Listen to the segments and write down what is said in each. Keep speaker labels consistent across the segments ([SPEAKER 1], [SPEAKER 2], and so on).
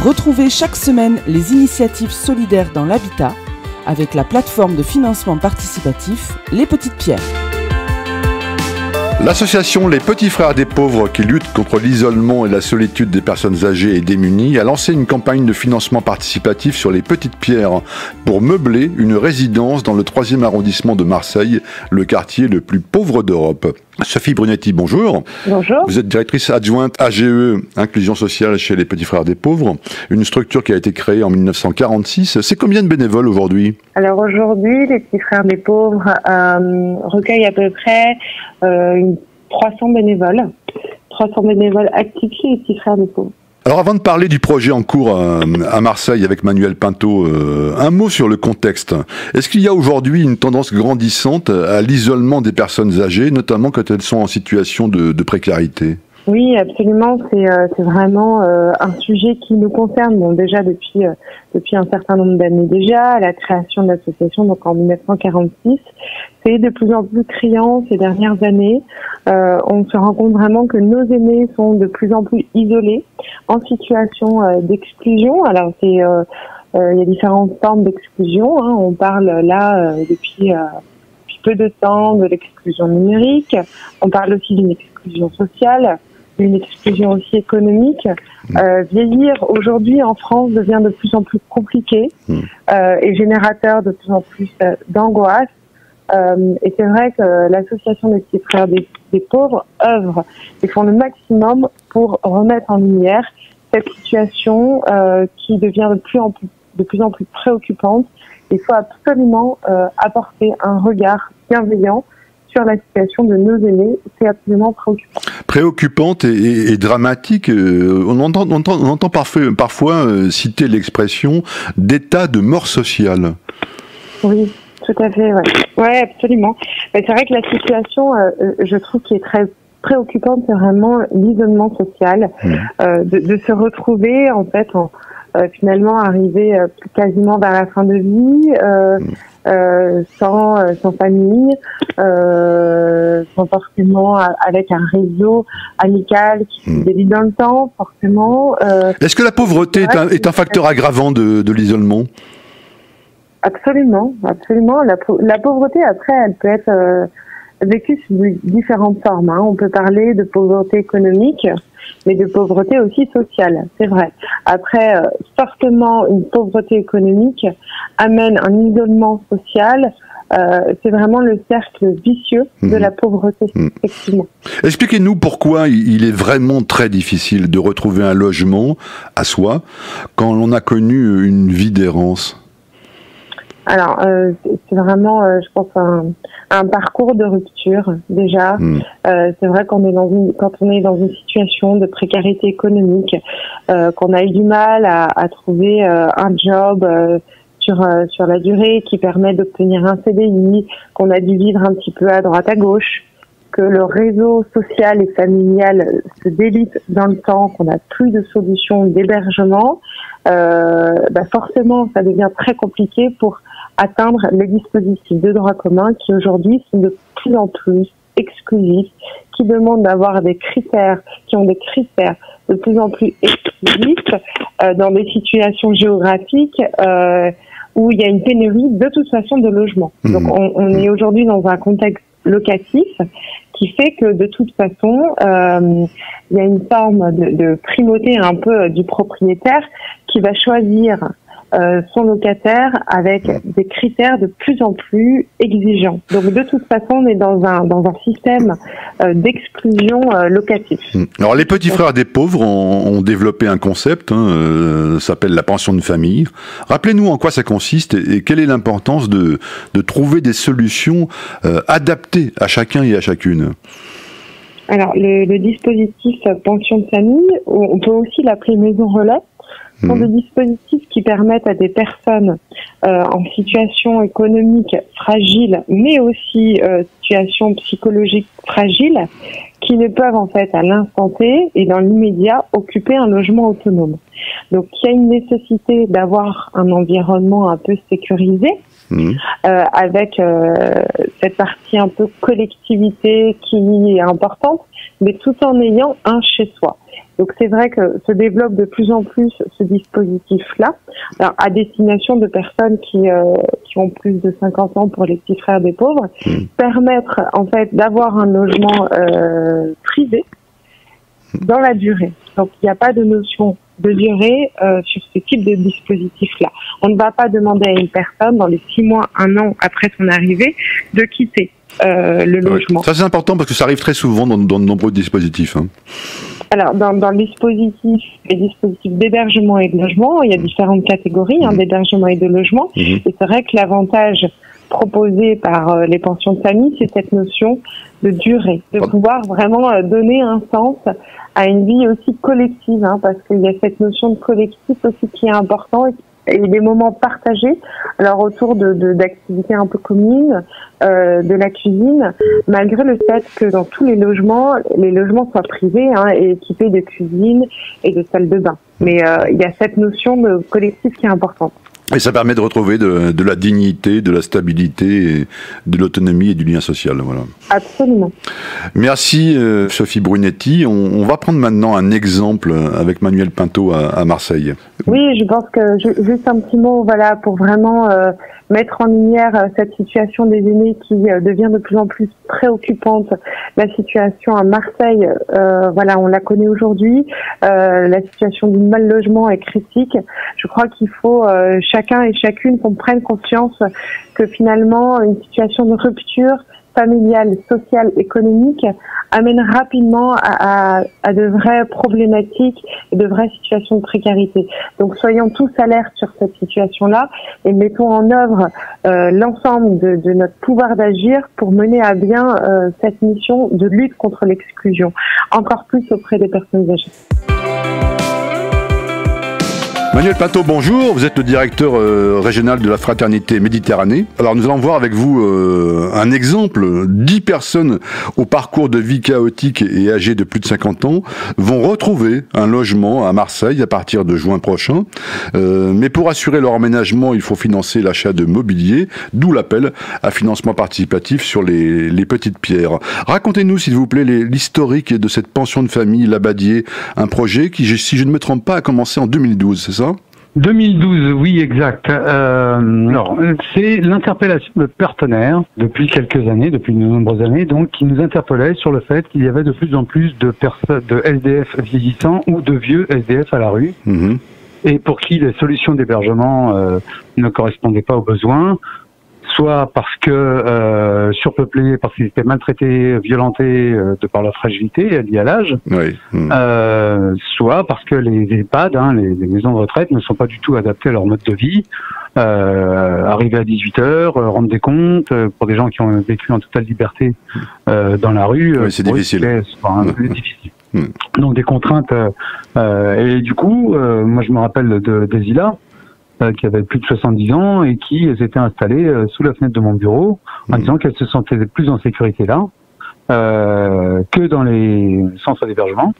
[SPEAKER 1] Retrouvez chaque semaine les initiatives solidaires dans l'habitat avec la plateforme de financement participatif Les Petites Pierres.
[SPEAKER 2] L'association Les Petits Frères des Pauvres, qui lutte contre l'isolement et la solitude des personnes âgées et démunies, a lancé une campagne de financement participatif sur les Petites Pierres pour meubler une résidence dans le 3e arrondissement de Marseille, le quartier le plus pauvre d'Europe. Sophie Brunetti, bonjour.
[SPEAKER 3] Bonjour.
[SPEAKER 2] Vous êtes directrice adjointe AGE, Inclusion Sociale chez les Petits Frères des Pauvres, une structure qui a été créée en 1946. C'est combien de bénévoles aujourd'hui?
[SPEAKER 3] Alors aujourd'hui, les Petits Frères des Pauvres recueillent à peu près 300 bénévoles. 300 bénévoles actifs chez les Petits Frères des Pauvres.
[SPEAKER 2] Alors avant de parler du projet en cours à Marseille avec Manuel Pinto, un mot sur le contexte. Est-ce qu'il y a aujourd'hui une tendance grandissante à l'isolement des personnes âgées, notamment quand elles sont en situation de précarité ?
[SPEAKER 3] Oui, absolument. C'est vraiment un sujet qui nous concerne. Bon, déjà depuis un certain nombre d'années déjà, à la création de l'association, donc en 1946, c'est de plus en plus criant ces dernières années. On se rend compte vraiment que nos aînés sont de plus en plus isolés, en situation d'exclusion. Alors il y a différentes formes d'exclusion. Hein. On parle là depuis peu de temps de l'exclusion numérique. On parle aussi d'une exclusion sociale, une exclusion aussi économique. Vieillir aujourd'hui en France devient de plus en plus compliqué et générateur de plus en plus d'angoisse. Et c'est vrai que l'association des Petits Frères des Pauvres œuvre et font le maximum pour remettre en lumière cette situation qui devient de plus en plus préoccupante. Il faut absolument apporter un regard bienveillant sur la situation de nos aînés. C'est absolument préoccupant.
[SPEAKER 2] Préoccupante et dramatique. On entend parfois citer l'expression d'état de mort sociale.
[SPEAKER 3] Oui, tout à fait. Ouais, absolument. Mais c'est vrai que la situation, je trouve, qui est très préoccupante, c'est vraiment l'isolement social, de se retrouver en fait finalement arriver quasiment vers la fin de vie, sans famille, sans forcément avec un réseau amical qui se délite dans le temps, forcément.
[SPEAKER 2] Est-ce que la pauvreté est un facteur aggravant de l'isolement?
[SPEAKER 3] Absolument, absolument. La pauvreté, après, elle peut être vécue sous différentes formes. Hein. On peut parler de pauvreté économique, mais de pauvreté aussi sociale, c'est vrai. Après, forcément, une pauvreté économique amène un isolement social. C'est vraiment le cercle vicieux de la pauvreté, effectivement.
[SPEAKER 2] Expliquez-nous pourquoi il est vraiment très difficile de retrouver un logement à soi quand l'on a connu une vie d'errance.
[SPEAKER 3] Alors, c'est vraiment, je pense, un parcours de rupture déjà. C'est vrai quand on est dans une situation de précarité économique, qu'on a eu du mal à trouver un job sur la durée qui permet d'obtenir un CDI, qu'on a dû vivre un petit peu à droite à gauche, que le réseau social et familial se délite dans le temps, qu'on n'a plus de solution d'hébergement, forcément, ça devient très compliqué pour atteindre les dispositifs de droit commun qui aujourd'hui sont de plus en plus exclusifs, qui demandent d'avoir des critères, qui ont des critères de plus en plus exclusifs dans des situations géographiques où il y a une pénurie de toute façon de logement. Donc on est aujourd'hui dans un contexte locatif qui fait que de toute façon il y a une forme de primauté un peu du propriétaire qui va choisir son locataire avec des critères de plus en plus exigeants. Donc de toute façon, on est dans un système d'exclusion locatif.
[SPEAKER 2] Alors les Petits Frères des Pauvres ont développé un concept, ça s'appelle la pension de famille. Rappelez-nous en quoi ça consiste et quelle est l'importance de trouver des solutions adaptées à chacun et à chacune.
[SPEAKER 3] Alors le dispositif pension de famille, on peut aussi l'appeler maison relais, sont des dispositifs qui permettent à des personnes en situation économique fragile, mais aussi situation psychologique fragile, qui ne peuvent en fait à l'instant T et dans l'immédiat occuper un logement autonome. Donc il y a une nécessité d'avoir un environnement un peu sécurisé, avec cette partie un peu collectivité qui est importante, mais tout en ayant un chez soi. Donc c'est vrai que se développe de plus en plus ce dispositif-là, alors à destination de personnes qui ont plus de 50 ans pour les petits frères des pauvres, permettre en fait d'avoir un logement privé dans la durée. Donc il n'y a pas de notion de durée sur ce type de dispositif-là. On ne va pas demander à une personne dans les 6 mois, 1 an après son arrivée de quitter le logement.
[SPEAKER 2] Ça c'est important parce que ça arrive très souvent dans de nombreux dispositifs. Hein.
[SPEAKER 3] Alors, dans le dispositif, les dispositifs d'hébergement et de logement, il y a différentes catégories d'hébergement et de logement. Et c'est vrai que l'avantage proposé par les pensions de famille, c'est cette notion de durée, de pouvoir vraiment donner un sens à une vie aussi collective, parce qu'il y a cette notion de collectif aussi qui est important et des moments partagés, alors autour d'activités un peu communes, de la cuisine, malgré le fait que dans tous les logements soient privés et équipés de cuisine et de salle de bain. Mais il y a cette notion de collectif qui est importante.
[SPEAKER 2] Et ça permet de retrouver de la dignité, de la stabilité, de l'autonomie et du lien social. Voilà.
[SPEAKER 3] Absolument.
[SPEAKER 2] Merci Sophie Brunetti. On va prendre maintenant un exemple avec Manuel Pinto à Marseille.
[SPEAKER 3] Oui, je pense que juste un petit mot, voilà, pour vraiment mettre en lumière cette situation des aînés qui devient de plus en plus préoccupante. La situation à Marseille, voilà, on la connaît aujourd'hui. La situation du mal logement est critique. Je crois qu'il faut chacun et chacune qu'on prenne conscience que finalement une situation de rupture familiale, sociale, économique amène rapidement à de vraies problématiques et de vraies situations de précarité. Donc soyons tous alertes sur cette situation-là et mettons en œuvre l'ensemble de notre pouvoir d'agir pour mener à bien cette mission de lutte contre l'exclusion, encore plus auprès des personnes âgées.
[SPEAKER 2] Manuel Pinto, bonjour. Vous êtes le directeur régional de la Fraternité Méditerranée. Alors nous allons voir avec vous un exemple. 10 personnes au parcours de vie chaotique et âgées de plus de 50 ans vont retrouver un logement à Marseille à partir de juin prochain. Mais pour assurer leur emménagement, il faut financer l'achat de mobilier, d'où l'appel à financement participatif sur les petites pierres. Racontez-nous s'il vous plaît l'historique de cette pension de famille Labadier, un projet qui, si je ne me trompe pas, a commencé en 2012, c'est ça ?
[SPEAKER 4] 2012, oui, exact. Alors, c'est l'interpellation de partenaires depuis quelques années, depuis de nombreuses années, donc, qui nous interpellaient sur le fait qu'il y avait de plus en plus de personnes, de SDF vieillissants ou de vieux SDF à la rue, et pour qui les solutions d'hébergement ne correspondaient pas aux besoins, soit parce que surpeuplés, parce qu'ils étaient maltraités, violentés de par leur fragilité liée à l'âge, soit parce que les EHPAD, les maisons de retraite, ne sont pas du tout adaptées à leur mode de vie. Arriver à 18h, rendre des comptes, pour des gens qui ont vécu en totale liberté dans la rue,
[SPEAKER 2] c'est difficile.
[SPEAKER 4] C'est difficile. Donc des contraintes. Et du coup, moi je me rappelle d'Ezila, qui avait plus de 70 ans et qui s'était installée sous la fenêtre de mon bureau en disant qu'elle se sentait plus en sécurité là que dans les centres d'hébergement.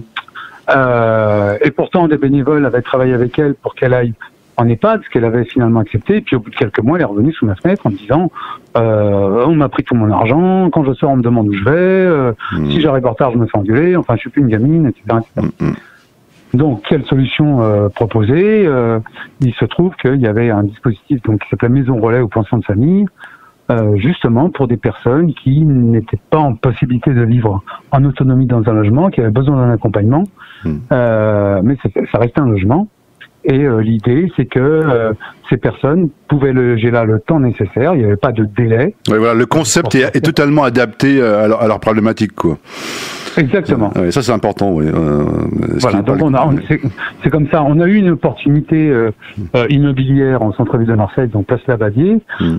[SPEAKER 4] Et pourtant, des bénévoles avaient travaillé avec elle pour qu'elle aille en EHPAD, ce qu'elle avait finalement accepté. Et puis au bout de quelques mois, elle est revenue sous ma fenêtre en me disant on m'a pris tout mon argent, quand je sors, on me demande où je vais, si j'arrive en retard, je me fais engueuler, enfin je suis plus une gamine, etc. Donc, quelle solution proposer il se trouve qu'il y avait un dispositif donc qui s'appelait Maison Relais aux pensions de famille, justement pour des personnes qui n'étaient pas en possibilité de vivre en autonomie dans un logement, qui avaient besoin d'un accompagnement, mais ça restait un logement. Et l'idée, c'est que ces personnes pouvaient loger là le temps nécessaire, il n'y avait pas de délai. Oui,
[SPEAKER 2] voilà, le concept est totalement adapté à leur problématique, quoi.
[SPEAKER 4] Exactement.
[SPEAKER 2] Ça c'est important, oui.
[SPEAKER 4] Voilà, donc c'est comme ça. On a eu une opportunité immobilière en centre-ville de Marseille, donc place Labadier,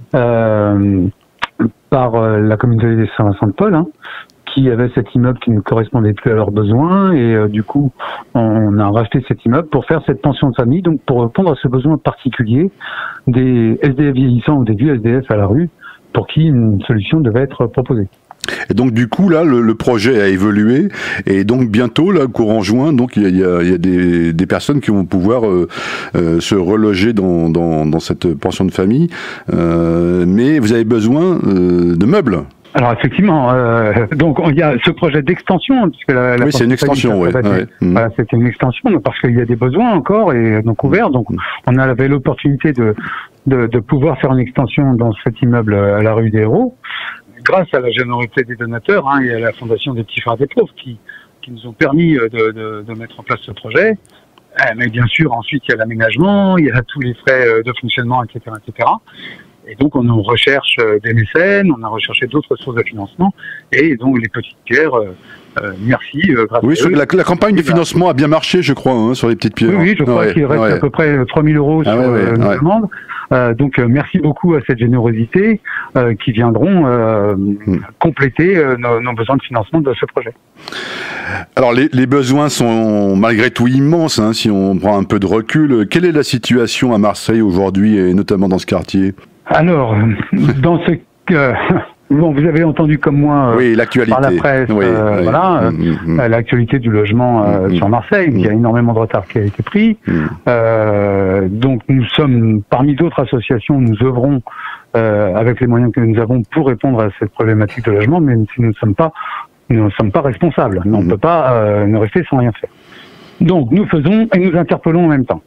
[SPEAKER 4] par la communauté des Saint-Vincent de Paul, qui avait cet immeuble qui ne correspondait plus à leurs besoins, et du coup on a racheté cet immeuble pour faire cette pension de famille, donc pour répondre à ce besoin particulier des SDF vieillissants ou des vieux SDF à la rue, pour qui une solution devait être proposée.
[SPEAKER 2] Et donc du coup là le projet a évolué, et donc bientôt là courant juin, donc il y a des personnes qui vont pouvoir se reloger dans cette pension de famille, mais vous avez besoin de meubles.
[SPEAKER 4] Alors effectivement, donc il y a ce projet d'extension, puisque
[SPEAKER 2] oui, c'est une extension, oui.
[SPEAKER 4] Voilà, c'était une extension parce qu'il y a des besoins encore et donc ouverts. Donc on avait l'opportunité de pouvoir faire une extension dans cet immeuble à la rue des Héros, grâce à la générosité des donateurs et à la Fondation des Petits Frères des Pauvres qui nous ont permis de mettre en place ce projet. Mais bien sûr, ensuite il y a l'aménagement, il y a tous les frais de fonctionnement, etc., etc. Et donc, on recherche des mécènes, on a recherché d'autres sources de financement, et donc les petites pierres, merci.
[SPEAKER 2] Oui, la campagne de financement a bien marché, je crois, sur les petites pierres.
[SPEAKER 4] Oui, je crois qu'il reste à peu près 3 000 euros sur nos demandes. Donc, merci beaucoup à cette générosité qui viendront compléter nos besoins de financement de ce projet.
[SPEAKER 2] Alors, les besoins sont malgré tout immenses, si on prend un peu de recul. Quelle est la situation à Marseille aujourd'hui, et notamment dans ce quartier ?
[SPEAKER 4] Alors, dans ce bon, vous avez entendu comme moi
[SPEAKER 2] l'actualité
[SPEAKER 4] par la presse, l'actualité du logement sur Marseille. Il y a énormément de retard qui a été pris. Donc, nous sommes parmi d'autres associations, nous œuvrons avec les moyens que nous avons pour répondre à cette problématique de logement, mais si nous ne sommes pas responsables. On ne peut pas ne rester sans rien faire. Donc, nous faisons et nous interpellons en même temps.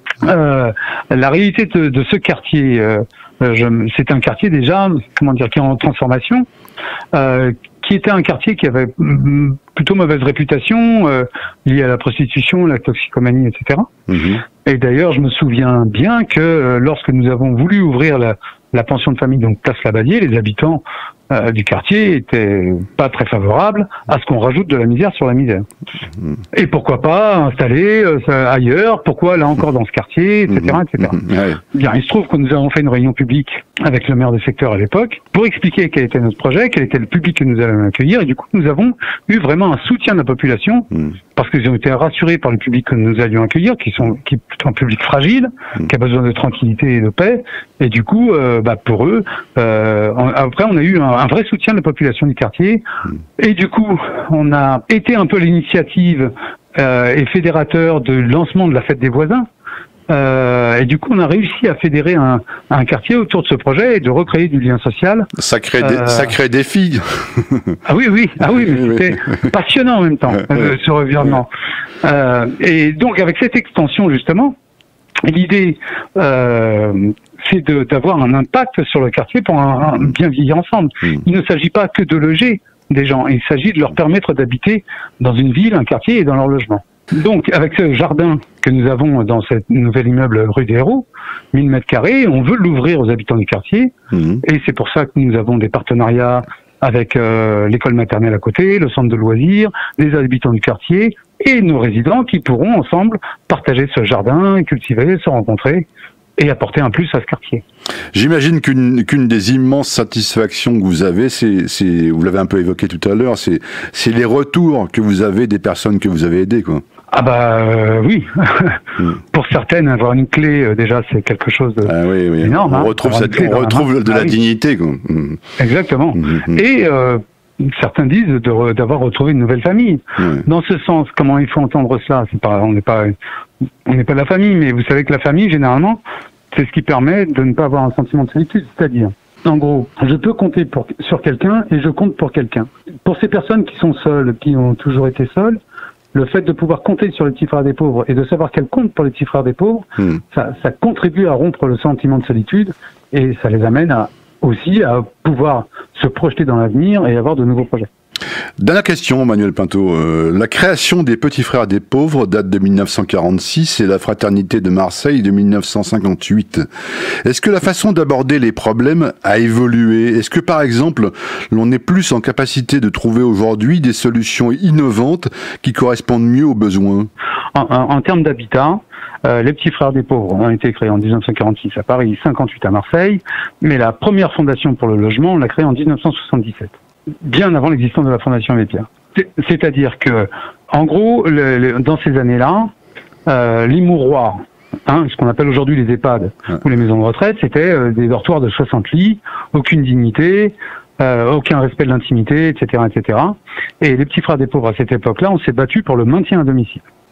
[SPEAKER 4] La réalité de ce quartier, c'est un quartier déjà, qui est en transformation, qui était un quartier qui avait plutôt mauvaise réputation, liée à la prostitution, la toxicomanie, etc. Et d'ailleurs, je me souviens bien que lorsque nous avons voulu ouvrir la pension de famille, donc place Labadier, les habitants du quartier étaient pas très favorables à ce qu'on rajoute de la misère sur la misère. Et pourquoi pas installer ailleurs, pourquoi là encore dans ce quartier, etc. etc. Bien, il se trouve que nous avons fait une réunion publique avec le maire du secteur à l'époque pour expliquer quel était notre projet, quel était le public que nous allions accueillir, et du coup nous avons eu vraiment un soutien de la population parce qu'ils ont été rassurés par le public que nous allions accueillir, qui est plutôt un public fragile, qui a besoin de tranquillité et de paix, et du coup pour eux, après on a eu un vrai soutien de la population du quartier, et du coup on a été un peu l'initiative et fédérateur de lancement de la fête des voisins. Et du coup, on a réussi à fédérer un quartier autour de ce projet et de recréer du lien social.
[SPEAKER 2] Sacré défi.
[SPEAKER 4] Oui, mais c'était passionnant en même temps, ce revirement. Et donc, avec cette extension, justement, l'idée, c'est d'avoir un impact sur le quartier pour bien vivre ensemble. Il ne s'agit pas que de loger des gens, il s'agit de leur permettre d'habiter dans une ville, un quartier et dans leur logement. Donc, avec ce jardin que nous avons dans cet nouvel immeuble rue des Héros, 1000 m², on veut l'ouvrir aux habitants du quartier. Et c'est pour ça que nous avons des partenariats avec l'école maternelle à côté, le centre de loisirs, les habitants du quartier et nos résidents qui pourront ensemble partager ce jardin, cultiver, se rencontrer et apporter un plus à ce quartier.
[SPEAKER 2] J'imagine qu'une des immenses satisfactions que vous avez, vous l'avez un peu évoqué tout à l'heure, c'est les retours que vous avez des personnes que vous avez aidées, quoi.
[SPEAKER 4] Oui. Pour certaines, avoir une clé, déjà, c'est quelque chose d'énorme.
[SPEAKER 2] On retrouve de la dignité, quoi. Pas.
[SPEAKER 4] Et certains disent d'avoir retrouvé une nouvelle famille. Dans ce sens, comment il faut entendre cela? On n'est pas la famille, mais vous savez que la famille, généralement, c'est ce qui permet de ne pas avoir un sentiment de solitude. C'est-à-dire, en gros, je peux compter sur quelqu'un et je compte pour quelqu'un. Pour ces personnes qui sont seules, qui ont toujours été seules, le fait de pouvoir compter sur les petits frères des pauvres et de savoir qu'elles comptent pour les petits frères des pauvres, ça contribue à rompre le sentiment de solitude et ça les amène aussi à pouvoir se projeter dans l'avenir et avoir de nouveaux projets.
[SPEAKER 2] Dernière question, Manuel Pinto. La création des Petits Frères des Pauvres date de 1946 et la Fraternité de Marseille de 1958. Est-ce que la façon d'aborder les problèmes a évolué? Est-ce que, par exemple, l'on est plus en capacité de trouver aujourd'hui des solutions innovantes qui correspondent mieux aux besoins?
[SPEAKER 4] En termes d'habitat, les Petits Frères des Pauvres ont été créés en 1946 à Paris, 58 à Marseille, mais la première fondation pour le logement, on l'a créée en 1977. Bien avant l'existence de la Fondation Abbé Pierre. C'est-à-dire que, en gros, dans ces années-là, les mouroirs, ce qu'on appelle aujourd'hui les EHPAD ou les maisons de retraite, c'était des dortoirs de 60 lits, aucune dignité, aucun respect de l'intimité, etc., etc. Et les Petits Frères des Pauvres, à cette époque-là, on s'est battu pour le maintien à domicile.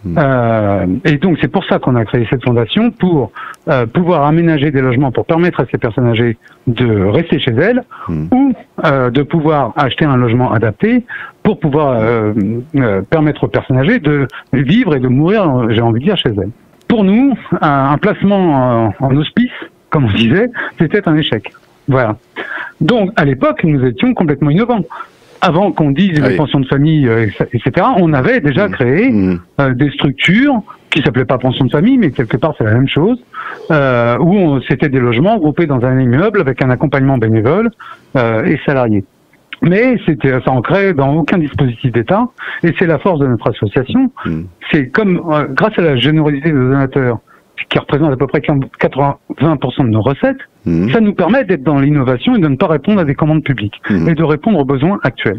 [SPEAKER 4] Et donc c'est pour ça qu'on a créé cette fondation, pour pouvoir aménager des logements pour permettre à ces personnes âgées de rester chez elles ou de pouvoir acheter un logement adapté pour pouvoir permettre aux personnes âgées de vivre et de mourir, j'ai envie de dire, chez elles. Pour nous, un placement en hospice, comme on disait, c'était un échec. Voilà. Donc à l'époque, nous étions complètement innovants. Avant qu'on dise les pensions de famille, etc., on avait déjà créé des structures qui s'appelaient pas pensions de famille, mais quelque part c'est la même chose, où c'était des logements groupés dans un immeuble avec un accompagnement bénévole et salarié. Mais ça ancrait dans aucun dispositif d'État, et c'est la force de notre association. C'est comme, grâce à la générosité des donateurs, qui représente à peu près 80% de nos recettes, ça nous permet d'être dans l'innovation et de ne pas répondre à des commandes publiques, et de répondre aux besoins actuels.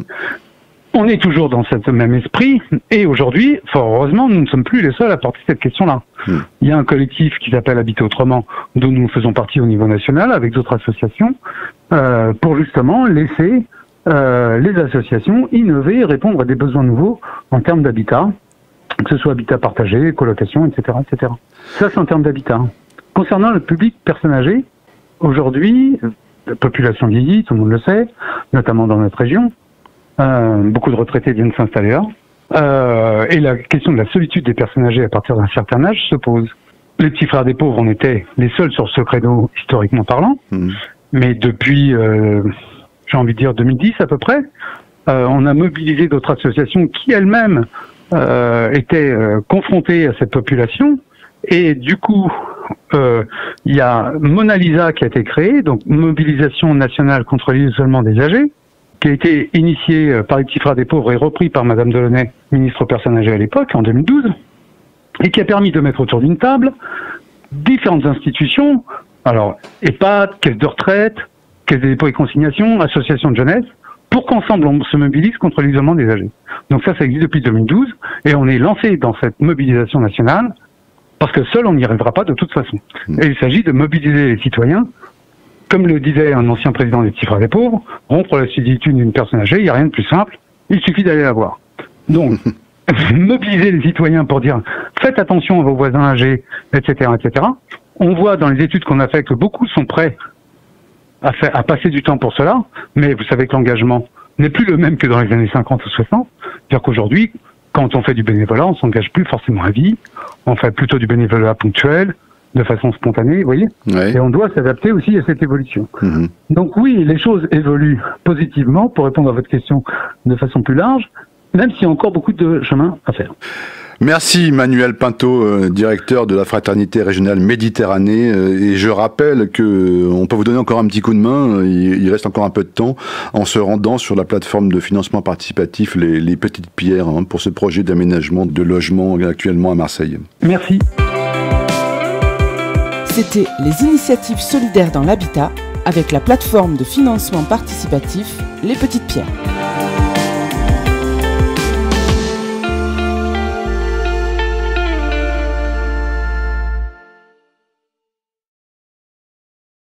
[SPEAKER 4] On est toujours dans ce même esprit, et aujourd'hui, fort heureusement, nous ne sommes plus les seuls à porter cette question-là. Il y a un collectif qui s'appelle Habiter Autrement, dont nous faisons partie au niveau national, avec d'autres associations, pour justement laisser les associations innover et répondre à des besoins nouveaux en termes d'habitat, que ce soit habitat partagé, colocation, etc., etc. Ça, c'est en termes d'habitat. Concernant le public personnes âgées, aujourd'hui, la population vieillit, tout le monde le sait, notamment dans notre région. Beaucoup de retraités viennent s'installer là. Et la question de la solitude des personnes âgées à partir d'un certain âge se pose. Les petits frères des pauvres, on était les seuls sur ce credo, historiquement parlant. Mais depuis, j'ai envie de dire 2010 à peu près, on a mobilisé d'autres associations qui elles-mêmes étaient confrontées à cette population. Et du coup, il y a Mona Lisa qui a été créée, donc Mobilisation nationale contre l'isolement des âgés, qui a été initiée par les petits frères des pauvres et repris par Madame Delaunay, ministre aux personnes âgées à l'époque, en 2012, et qui a permis de mettre autour d'une table différentes institutions, alors EHPAD, caisse de retraite, caisse des dépôts et consignations, associations de jeunesse, pour qu'ensemble on se mobilise contre l'isolement des âgés. Donc ça existe depuis 2012, et on est lancé dans cette mobilisation nationale, parce que seul on n'y arrivera pas de toute façon. Et il s'agit de mobiliser les citoyens. Comme le disait un ancien président des petits frères des pauvres, rompre la solitude d'une personne âgée, il n'y a rien de plus simple, il suffit d'aller la voir. Donc, mobiliser les citoyens pour dire faites attention à vos voisins âgés, etc., etc. On voit dans les études qu'on a fait que beaucoup sont prêts à passer du temps pour cela, mais vous savez que l'engagement n'est plus le même que dans les années 50 ou 60. C'est-à-dire qu'aujourd'hui, quand on fait du bénévolat, on s'engage plus forcément à vie, on fait plutôt du bénévolat ponctuel, de façon spontanée, vous voyez. Et on doit s'adapter aussi à cette évolution. Donc oui, les choses évoluent positivement, pour répondre à votre question de façon plus large, même s'il y a encore beaucoup de chemin à faire.
[SPEAKER 2] Merci Manuel Pinto, directeur de la Fraternité Régionale Méditerranée. Et je rappelle que on peut vous donner encore un petit coup de main, il reste encore un peu de temps, en se rendant sur la plateforme de financement participatif Les Petites Pierres, pour ce projet d'aménagement de logement actuellement à Marseille.
[SPEAKER 4] Merci.
[SPEAKER 1] C'était les initiatives solidaires dans l'habitat avec la plateforme de financement participatif Les Petites Pierres.